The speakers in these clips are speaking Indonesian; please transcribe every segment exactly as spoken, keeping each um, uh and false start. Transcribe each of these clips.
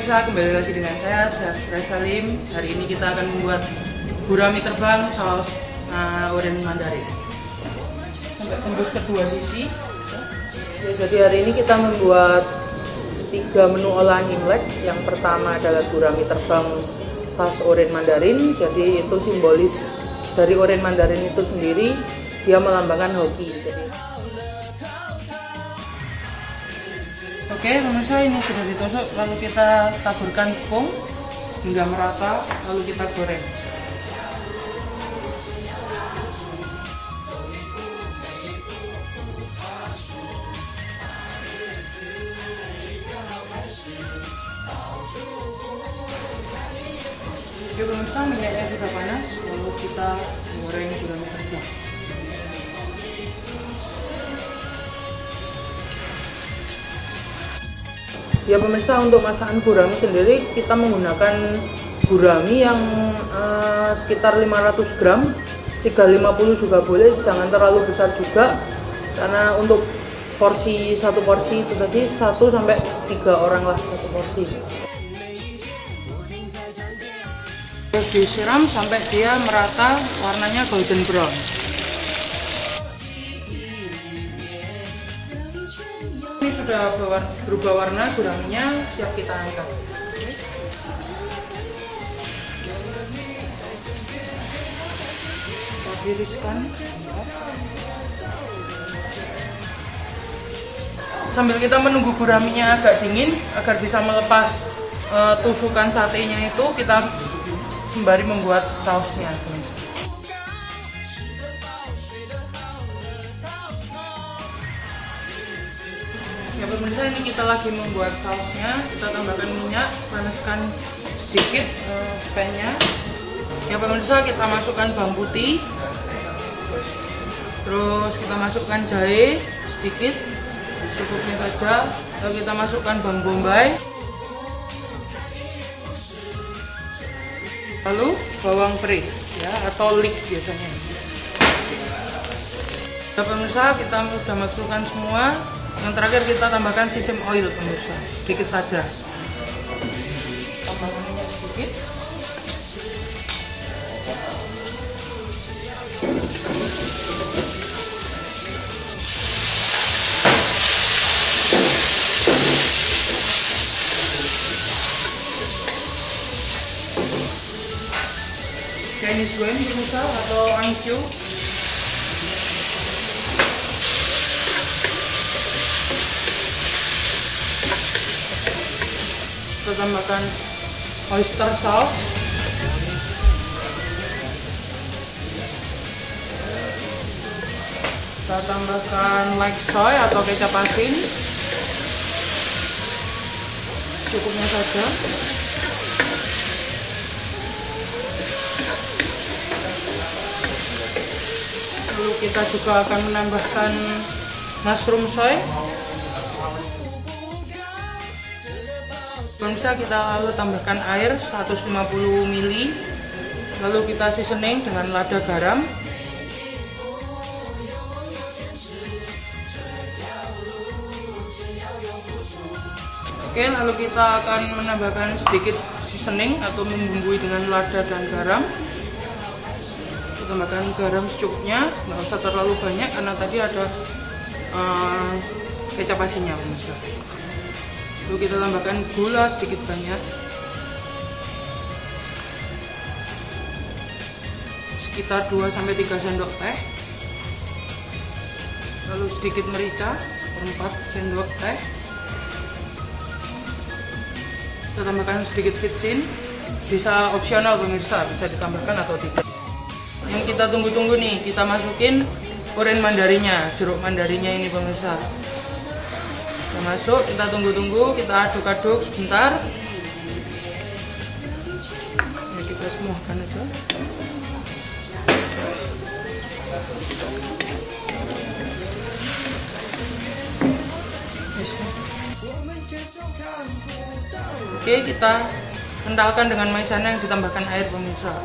pemirsa, kembali lagi dengan saya, Chef Salim. Hari ini kita akan membuat gurami terbang saus uh, oren mandarin. Sampai tembus kedua sisi. Ya, jadi hari ini kita membuat tiga menu olahan Imlek. Yang pertama adalah gurami terbang saus oren mandarin. Jadi itu simbolis dari oren mandarin itu sendiri, dia melambangkan hoki. Jadi oke pemirsa, ini sudah ditusuk, lalu kita taburkan tepung hingga merata, lalu kita goreng. Oke pemirsa, minyaknya sudah panas, lalu kita goreng gurami terbang. ya pemirsa, untuk masakan gurami sendiri kita menggunakan gurami yang uh, sekitar lima ratus gram, tiga ratus lima puluh juga boleh, jangan terlalu besar juga, karena untuk porsi satu porsi itu tadi satu sampai tiga orang lah satu porsi. Terus disiram sampai dia merata, warnanya golden brown. Ini sudah berubah warna, guraminya siap kita angkat. Kita tiriskan. Sambil kita menunggu guraminya agak dingin agar bisa melepas uh, tusukan satenya itu, kita sembari membuat sausnya. Ya pemirsa, ini kita lagi membuat sausnya. Kita tambahkan minyak, panaskan sedikit uh, pannya. Ya pemirsa, kita masukkan bawang putih, terus kita masukkan jahe sedikit, cukupnya saja. Lalu kita masukkan bawang bombay, lalu bawang peri ya, atau leek biasanya. Ya pemirsa, kita sudah masukkan semua. Yang terakhir kita tambahkan sesame oil pemirsa, sedikit saja. Tambahkan minyak sedikit. Chinese green pemirsa, atau angcu. Kita tambahkan oyster sauce, kita tambahkan light soy atau kecap asin, cukupnya saja. Lalu kita juga akan menambahkan mushroom soy. Pemirsa, kita lalu tambahkan air seratus lima puluh mililiter, lalu kita seasoning dengan lada garam. Oke, lalu kita akan menambahkan sedikit seasoning atau membumbui dengan lada dan garam. Kita tambahkan garam secukupnya, nggak usah terlalu banyak karena tadi ada uh, kecap asinnya pemirsa. Lalu kita tambahkan gula sedikit banyak, sekitar dua sampai tiga sendok teh. Lalu sedikit merica, empat sendok teh. Kita tambahkan sedikit vitsin, bisa opsional pemirsa, bisa ditambahkan atau tidak. Yang kita tunggu-tunggu nih, kita masukin oren mandarinnya, jeruk mandarinya ini pemirsa. Kita masuk, kita tunggu-tunggu, kita aduk-aduk sebentar. Ya, kita semuakan aja. Oke, kita kentalkan dengan maizena yang ditambahkan air pemirsa.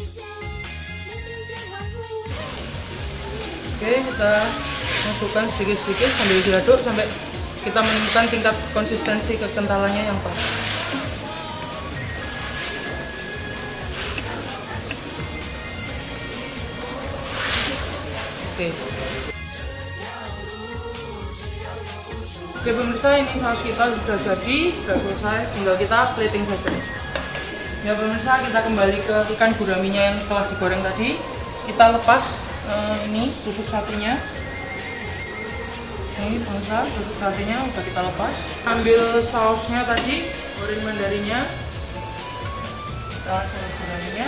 Oke, kita masukkan sedikit-sedikit sambil diaduk sampai kita menemukan tingkat konsistensi kekentalannya yang pas. Oke. Oke pemirsa, ini saus kita sudah jadi, sudah selesai, tinggal kita plating saja. Ya pemirsa, kita kembali ke ikan guraminya yang telah digoreng tadi. Kita lepas uh, ini tusuk satunya. Ini pemirsa, tusuk satunya udah kita lepas. Ambil sausnya tadi, goreng mandarinnya. Kita saus guraminya.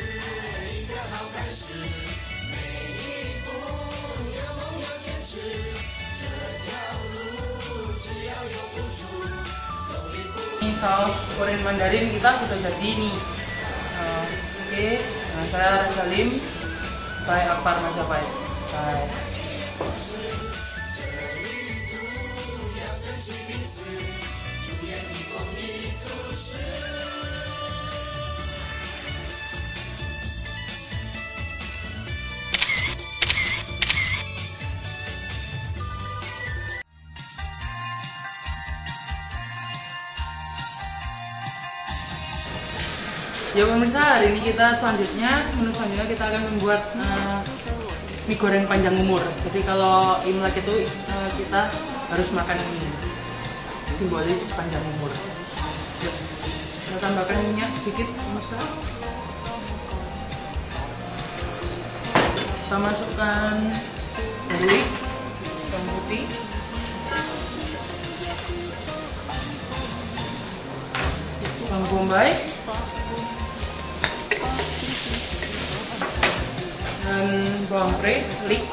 Ini saus goreng mandarin kita sudah jadi nih. Nah, oke, okay. Nah saya Salim, by Akbar Majapahit. Bye. Ya pemirsa, hari ini kita selanjutnya, menu selanjutnya kita akan membuat uh, mie goreng panjang umur. Jadi kalau Imlek itu uh, kita harus makan mie, simbolis panjang umur. Yuk, kita tambahkan minyak sedikit pemirsa. Kita masukkan garlic, bawang putih, bawang bombay, dan bawang pre, leek.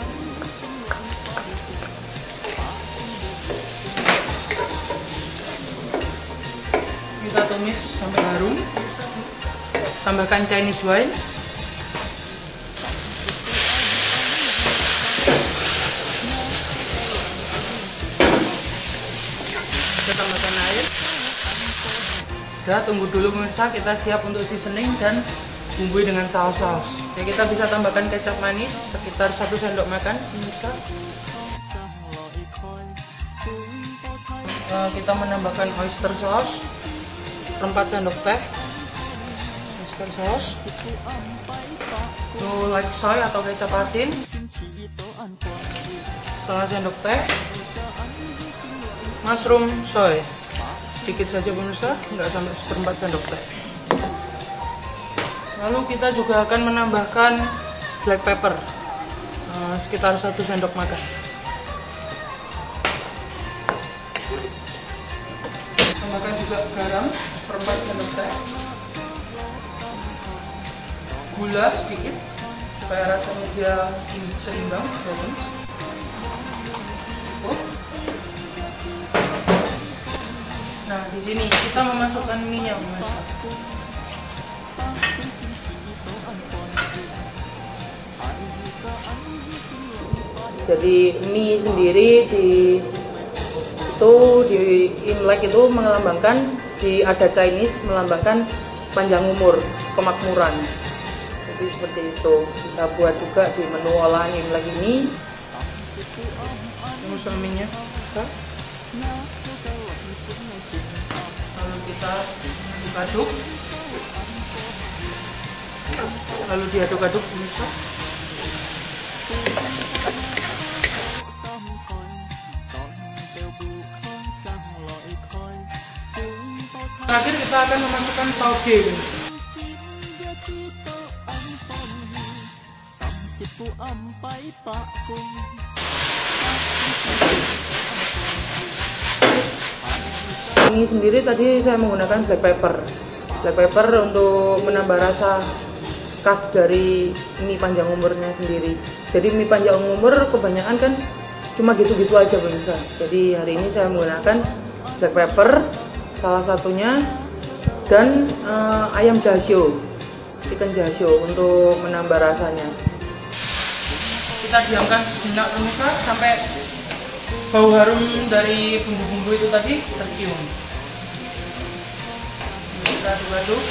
Kita tumis sampai harum. Tambahkan Chinese wine. Kita tambahkan air. Sudah, tunggu dulu pemirsa, kita siap untuk seasoning dan bumbui dengan saus-saus. Ya, kita bisa tambahkan kecap manis sekitar satu sendok makan pemirsa. Uh, kita menambahkan oyster sauce seperempat sendok teh. Oyster sauce, to like soy atau kecap asin setengah sendok teh. Mushroom soy sedikit saja pemirsa, nggak sampai seperempat sendok teh. Lalu kita juga akan menambahkan black pepper uh, sekitar satu sendok makan. Tambahkan juga garam seperempat sendok teh, gula sedikit supaya rasanya dia seimbang, balance. Oh. Nah di sini kita memasukkan minyak pemirsa. Jadi mie sendiri di itu di Imlek itu melambangkan, di adat Chinese melambangkan panjang umur, kemakmuran. Jadi seperti itu kita buat juga di menu olahan Imlek ini. Ini minyak, lalu kita aduk, lalu diaduk-aduk pemirsa. Terakhir kita akan memasukkan tauge. Ini sendiri tadi saya menggunakan black pepper. Black pepper untuk menambah rasa khas dari mie panjang umurnya sendiri. Jadi mie panjang umur kebanyakan kan cuma gitu-gitu aja pemirsa. Jadi hari ini saya menggunakan black pepper salah satunya, dan uh, ayam jasio, chicken jasio untuk menambah rasanya. Kita diamkan sejenak pemirsa sampai bau harum dari bumbu-bumbu itu tadi tercium. Kita aduk-aduk.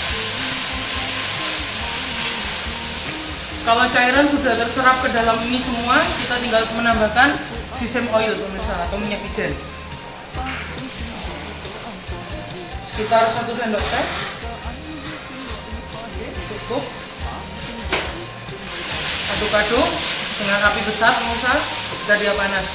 Kalau cairan sudah terserap ke dalam mie semua, kita tinggal menambahkan sesame oil pemirsa atau minyak wijen. Sekitar satu sendok teh. Oke, cukup. Aduk-aduk dengan api besar pemirsa jika dia panas.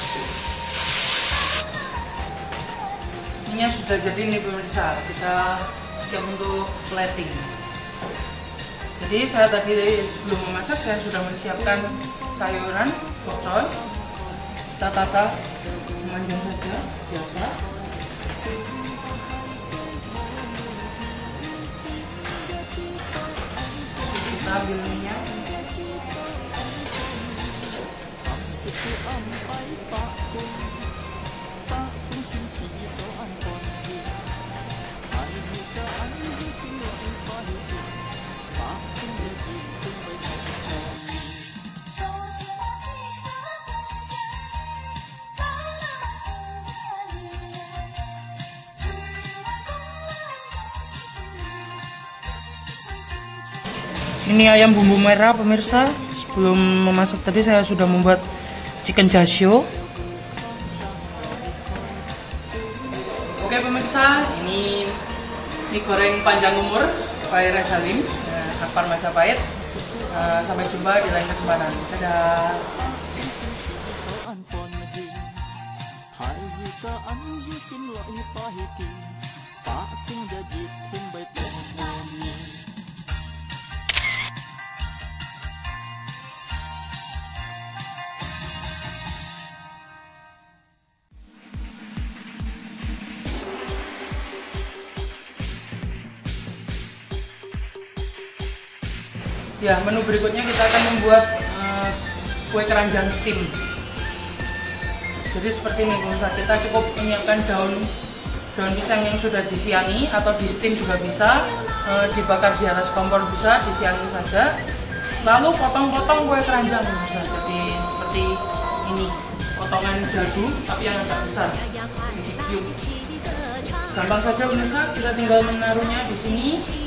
Ininya sudah jadi nih pemirsa, kita siap untuk plating. Jadi saya tadi sebelum memasak saya sudah menyiapkan sayuran pokcol. Kita tata memanjang saja biasa. Kita ambil minyak. Ini ayam bumbu merah pemirsa. Sebelum memasak tadi saya sudah membuat chicken jasio. Oke pemirsa, ini mie goreng panjang umur by Rezalim, nah, Akbar Majapahit. Uh, sampai jumpa di lain kesempatan. Dadah. Ya, menu berikutnya kita akan membuat uh, kue keranjang steam. Jadi seperti ini pemirsa, kita cukup menyiapkan daun daun pisang yang sudah disiangi atau di steam juga bisa, uh, dibakar di atas kompor bisa, disiangi saja. Lalu potong-potong kue keranjang pemirsa. Jadi seperti ini, potongan dadu tapi yang agak besar. Jadi cube. Gampang saja pemirsa, kita tinggal menaruhnya di sini.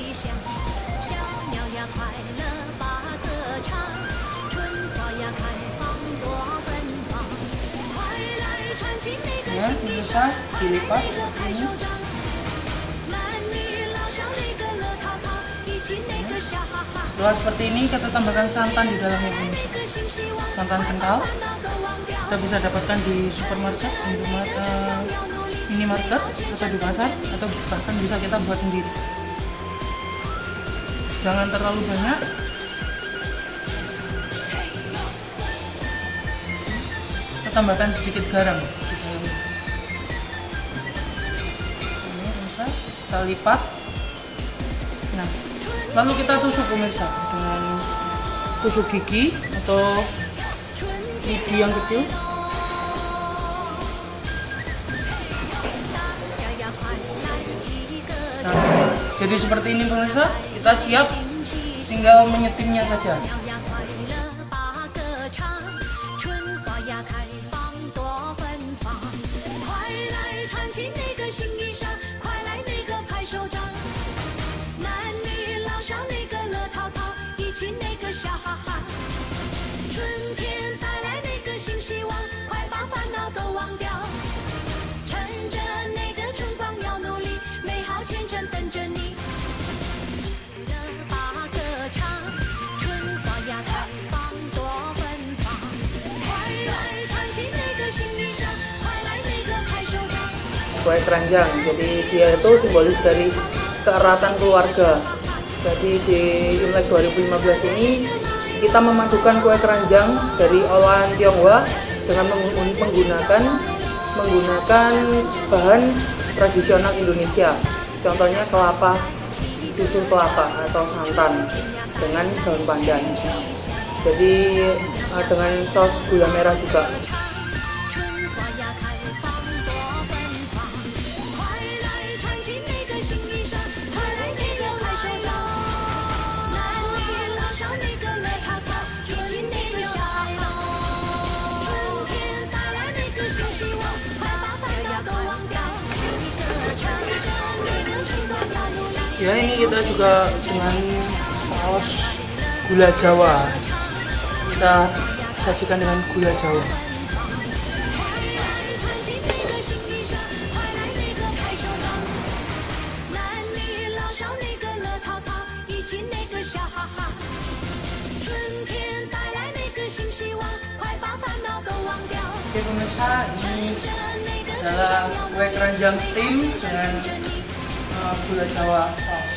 Ya, bisa dilipat ini. Setelah seperti ini kita tambahkan santan di dalamnya pemirsa. Santan kental kita bisa dapatkan di supermarket, Indomaret, uh, minimarket atau di pasar, atau bahkan bisa kita buat sendiri. Jangan terlalu banyak. Kita tambahkan sedikit garam. Kita lipat. Nah, lalu kita tusuk pemirsa dengan tusuk gigi atau gigi yang kecil. Nah, jadi seperti ini pemirsa, kita siap tinggal menyetimnya saja. Kue keranjang, jadi dia itu simbolis dari keeratan keluarga. Jadi di Imlek dua ribu lima belas ini kita memadukan kue keranjang dari olahan Tionghoa dengan menggunakan menggunakan bahan tradisional Indonesia. Contohnya kelapa, susu kelapa atau santan dengan daun pandan. Jadi dengan saus gula merah juga. Ya, ini kita juga dengan saus gula Jawa. Kita sajikan dengan gula Jawa. Oke pemirsa, ini adalah kue keranjang steam dengan uh, gula jawa.